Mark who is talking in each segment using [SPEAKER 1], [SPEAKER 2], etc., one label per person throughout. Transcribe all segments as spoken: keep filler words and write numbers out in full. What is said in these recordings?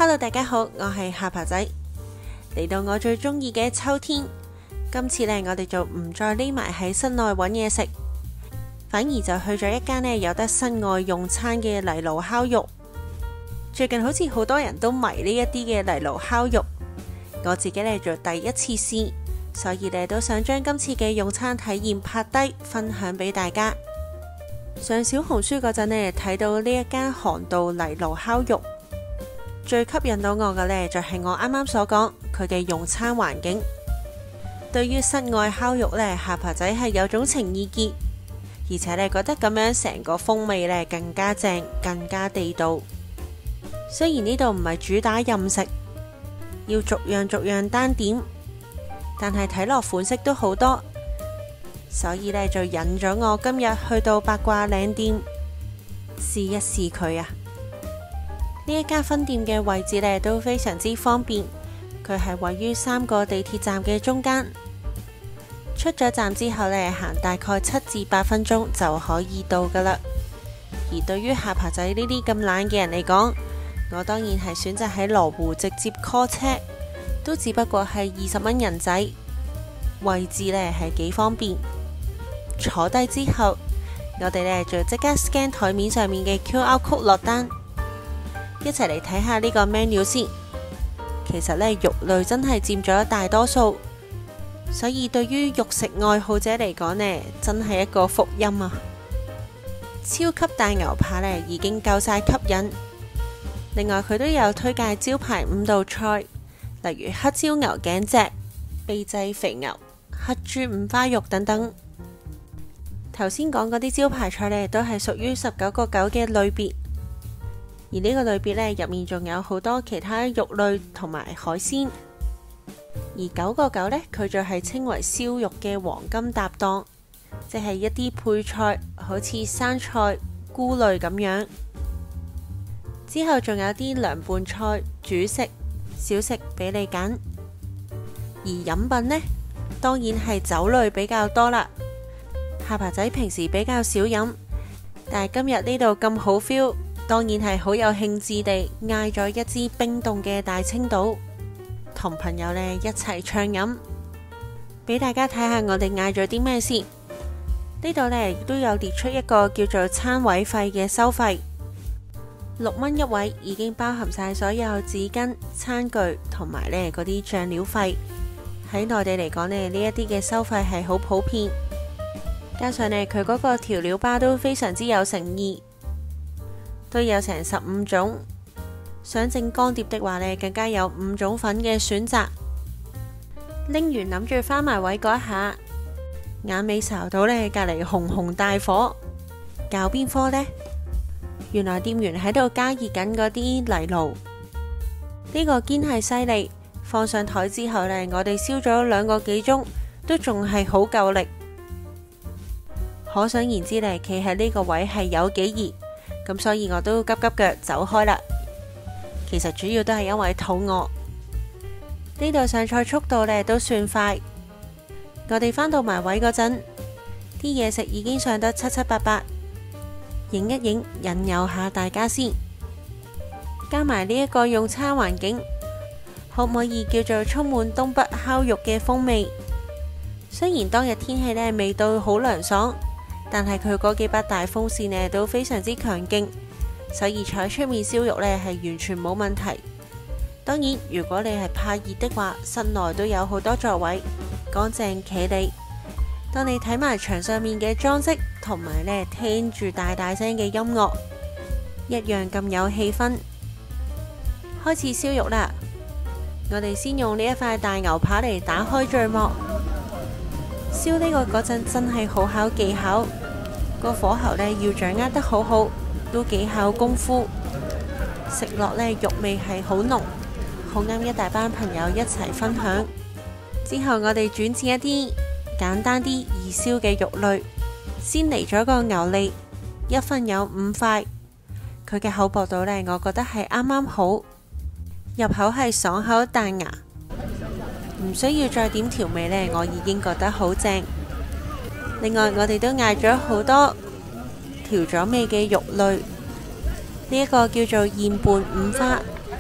[SPEAKER 1] Hello， 大家好，我係下巴仔。嚟到我最中意嘅秋天，今次呢，我哋就唔再匿埋喺室內揾嘢食，反而就去咗一間呢有得室外用餐嘅泥爐烤肉。最近好似好多人都迷呢一啲嘅泥爐烤肉，我自己呢就第一次試，所以呢都想將今次嘅用餐體驗拍低分享俾大家。上小紅書嗰陣呢，睇到呢一間韓道泥爐烤肉，最吸引到我嘅呢，就係我啱啱所講佢嘅用餐環境。對於室外烤肉呢，下巴仔係有種情意結，而且呢覺得咁樣成個風味呢更加正，更加地道。雖然呢度唔係主打任食，要逐樣逐樣單點，但係睇落款式都好多，所以呢就引咗我今日去到八卦嶺店試一試佢啊！呢一間分店嘅位置呢都非常之方便，佢係位於三個地鐵站嘅中間。出咗站之後呢，行大概七至八分鐘就可以到噶啦。而對於下巴仔呢啲咁懶嘅人嚟講，我當然係選擇喺羅湖直接 call 車，都只不過係二十蚊人仔，位置呢係幾方便。坐低之後，我哋呢就即刻 scan 台面上面嘅 Q R code 落單。一齊嚟睇下呢個 menu 先。其實呢，肉類真係佔咗大多數，所以對於肉食愛好者嚟講呢，真係一個福音啊！超級大牛扒呢已經夠晒吸引。另外佢都有推介招牌五道菜，例如黑椒牛頸脊、秘製肥牛、黑豬五花肉等等。頭先講嗰啲招牌菜呢，都係屬於十九個九嘅類別。而呢個類別呢，入面仲有好多其他肉類同埋海鮮，而九個九呢，佢就係稱為燒肉嘅黃金搭檔，即係一啲配菜，好似生菜、菇類咁樣。之後仲有啲涼拌菜、主食、小食俾你揀。而飲品呢，當然係酒類比較多啦。下巴仔平時比較少飲，但係今日呢度咁好 feel。當然係好有興致地嗌咗一支冰凍嘅大青島，同朋友呢一齊暢飲。俾大家睇下我哋嗌咗啲咩先。呢度呢都有列出一個叫做餐位費嘅收費，六蚊一位，已經包含晒所有紙巾、餐具同埋呢嗰啲醬料費。喺內地嚟講呢，呢一啲嘅收費係好普遍，加上呢佢嗰個調料包都非常之有誠意。都有成十五種，想整乾碟的話呢，更加有五種粉嘅選擇。拎完諗住返埋位嗰一下，眼尾睄到呢隔籬紅紅大火，搞邊科呢？原來店員喺度加熱緊嗰啲泥爐，呢個堅係犀利。放上台之後呢，我哋燒咗兩個幾鐘，都仲係好夠力。可想而知呢，企喺呢個位係有幾熱。咁所以我都急急腳走開啦。其實主要都係因為肚餓。呢度上菜速度呢都算快。我哋返到埋位嗰陣，啲嘢食已經上得七七八八，影一影引誘下大家先。加埋呢一個用餐環境，可唔可以叫做充滿東北烤肉嘅風味？雖然當日天氣呢未到好涼爽，但係佢嗰幾把大風扇呢都非常之強勁，所以坐喺出面燒肉呢係完全冇問題。當然，如果你係怕熱的話，室內都有好多座位，乾淨企理。當你睇埋牆上面嘅裝飾，同埋呢聽住大大聲嘅音樂，一樣咁有氣氛。開始燒肉啦！我哋先用呢一塊大牛扒嚟打開序幕。燒呢個嗰陣真係好考技巧。個火候呢要掌握得好好，都幾考功夫。食落呢肉味係好濃，好啱一大班朋友一齊分享。之後我哋轉至一啲簡單啲易燒嘅肉類，先嚟咗個牛脷，一份有五塊。佢嘅厚薄度呢，我覺得係啱啱好，入口係爽口彈牙，唔需要再點調味呢，我已經覺得好正。另外，我哋都嗌咗好多調咗味嘅肉類，呢一個叫做燕拌五花，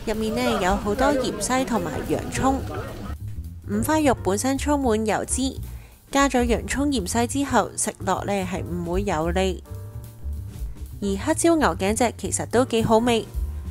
[SPEAKER 1] 入面呢有好多芫茜同埋洋葱。五花肉本身充滿油脂，加咗洋葱芫茜之後，食落呢係唔會油膩。而黑椒牛頸脊其實都幾好味，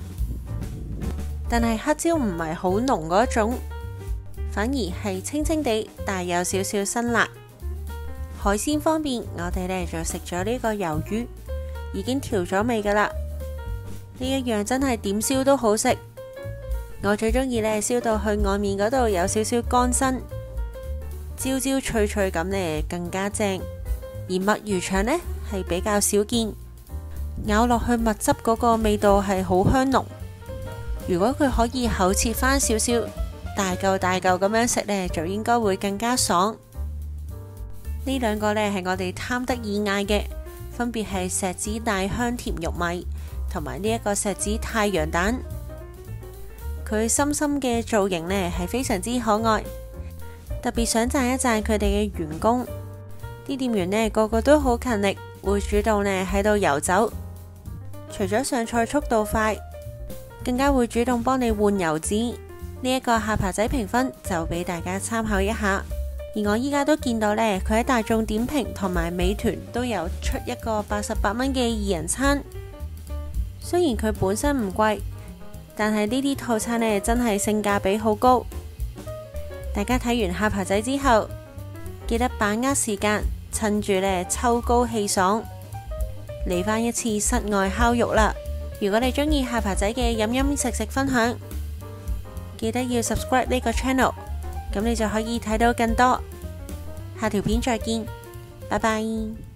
[SPEAKER 1] 但係黑椒唔係好濃嗰種，反而係清清地，帶有少少辛辣。海鮮方面，我哋呢就食咗呢個魷魚，已經調咗味噶啦。呢一樣真係點燒都好食。我最中意呢燒到去外面嗰度有少少乾身，焦焦脆脆咁呢更加正。而墨魚腸呢係比較少見，咬落去蜜汁嗰個味道係好香濃。如果佢可以厚切翻少少，大嚿大嚿咁樣食呢，就應該會更加爽。呢兩個呢係我哋貪得意嗌嘅，分別係錫紙大香甜玉米同埋呢一個錫紙太陽蛋。佢深深嘅造型呢係非常之可愛，特別想讚一讚佢哋嘅員工。啲店員呢個個都好勤力，會主動呢喺度游走。除咗上菜速度快，更加會主動幫你換油紙。呢一個下巴仔評分就俾大家參考一下。而我依家都見到呢，佢喺大眾點評同埋美團都有出一個八十八蚊嘅二人餐。雖然佢本身唔貴，但係呢啲套餐呢真係性價比好高。大家睇完下巴仔之後，記得把握時間，趁住呢秋高氣爽，嚟返一次室外烤肉啦！如果你中意下巴仔嘅飲飲食食分享，記得要 subscribe 呢個 channel， 咁你就可以睇到更多。下條片再見，拜拜。